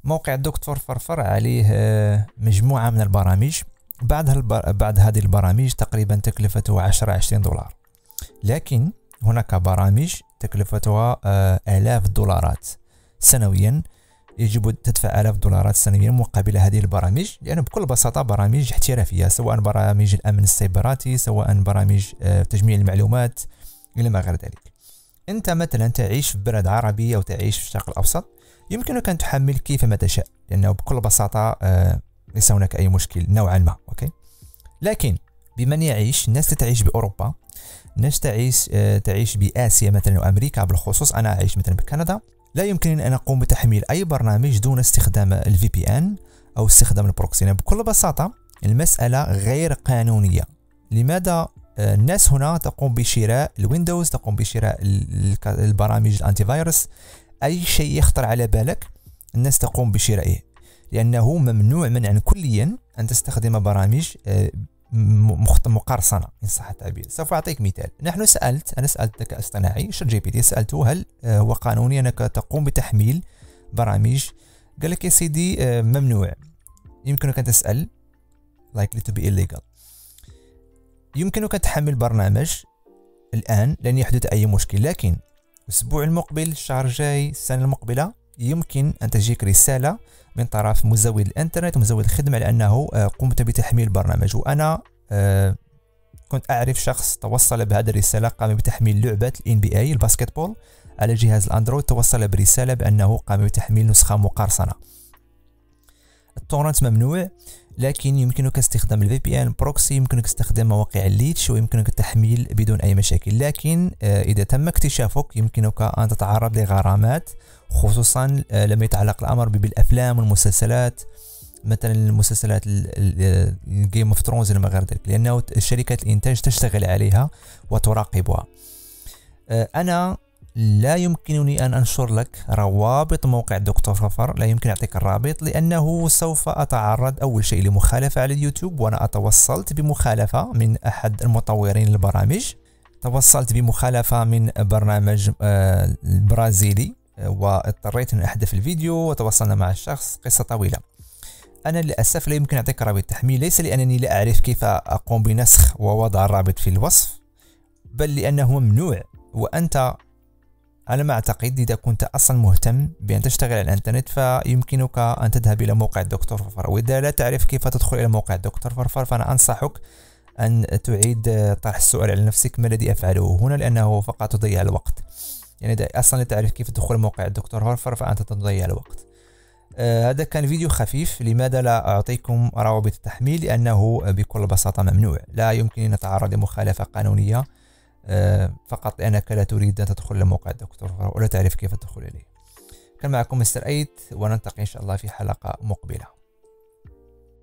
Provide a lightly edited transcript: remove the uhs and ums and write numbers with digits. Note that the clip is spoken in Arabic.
موقع الدكتور فرفر عليه مجموعة من البرامج. بعد هذه البرامج تقريبا تكلفته 10-20 دولار، لكن هناك برامج تكلفتها آلاف الدولارات سنويا. يجب تدفع آلاف الدولارات سنويا مقابل هذه البرامج، لأن بكل بساطة برامج احترافية، سواء برامج الأمن السيبراتي، سواء برامج تجميع المعلومات إلى ما غير ذلك. أنت مثلا تعيش في بلد عربي أو تعيش في الشرق الأوسط، يمكنك أن تحمل كيفما تشاء، لأنه بكل بساطة ليس هناك أي مشكل نوعا ما. أوكي، لكن بمن يعيش الناس تعيش بأوروبا، الناس تعيش بآسيا مثلا وأمريكا بالخصوص، أنا أعيش مثلا بكندا، لا يمكنني أن أقوم بتحميل أي برنامج دون استخدام ال VPN أو استخدام البروكسي. بكل بساطة المسألة غير قانونية. لماذا؟ الناس هنا تقوم بشراء الويندوز، تقوم بشراء البرامج الأنتي فيروس، أي شيء يخطر على بالك الناس تقوم بشرائه، لأنه ممنوع منعا كليا أن تستخدم برامج مقرصنة إن صح التعبير. سوف أعطيك مثال. أنا سألت الذكاء الاصطناعي ChatGPT، سألته هل هو قانوني أنك تقوم بتحميل برامج؟ قال لك يا سيدي ممنوع. يمكنك أن تسأل likely to be illegal. يمكنك تحمل برنامج الآن لن يحدث أي مشكل، لكن الأسبوع المقبل، الشهر الجاي، السنة المقبلة، يمكن أن تجيك رسالة من طرف مزود الانترنت ومزود الخدمة لأنه قمت بتحميل برنامج. وأنا كنت أعرف شخص توصل بهذه الرسالة، قام بتحميل لعبة NBA الباسكتبول على جهاز الأندرويد، توصل برسالة بأنه قام بتحميل نسخة مقرصنة. التورنت ممنوع، لكن يمكنك استخدام ال VPN بروكسي، يمكنك استخدام مواقع الليتش، ويمكنك التحميل بدون أي مشاكل. لكن إذا تم اكتشافك يمكنك أن تتعرض لغرامات، خصوصا لما يتعلق الأمر بالأفلام والمسلسلات، مثلا المسلسلات الجيم اوف ثرونز لما غير ذلك، لأنه شركات الإنتاج تشتغل عليها وتراقبها. أنا لا يمكنني أن أنشر لك روابط موقع الدكتور فرفر، لا يمكن أعطيك الرابط، لأنه سوف أتعرض أول شيء لمخالفة على اليوتيوب، وأنا أتوصلت بمخالفة من أحد المطورين للبرامج، توصلت بمخالفة من برنامج البرازيلي، واضطريت أن أحذف الفيديو، وتواصلنا مع الشخص، قصة طويلة. أنا للأسف لا يمكن أعطيك رابط تحميل، ليس لأنني لا أعرف كيف أقوم بنسخ ووضع الرابط في الوصف، بل لأنه ممنوع. وأنت على ما أعتقد إذا كنت أصلا مهتم بأن تشتغل على الإنترنت فيمكنك أن تذهب إلى موقع الدكتور فرفر، وإذا لا تعرف كيف تدخل إلى موقع الدكتور فرفر فأنا أنصحك أن تعيد طرح السؤال على نفسك: ما الذي أفعله هنا؟ لأنه فقط تضيع الوقت. يعني إذا أصلا لا تعرف كيف تدخل موقع الدكتور فرفر فأنت تضيع الوقت. هذا كان فيديو خفيف. لماذا لا أعطيكم روابط التحميل؟ لأنه بكل بساطة ممنوع، لا يمكن أن نتعرض لمخالفة قانونية فقط لأنك لا تريد أن تدخل لموقع الدكتور ولا تعرف كيف تدخل إليه. كان معكم مستر أيت، ونلتقي إن شاء الله في حلقة مقبلة.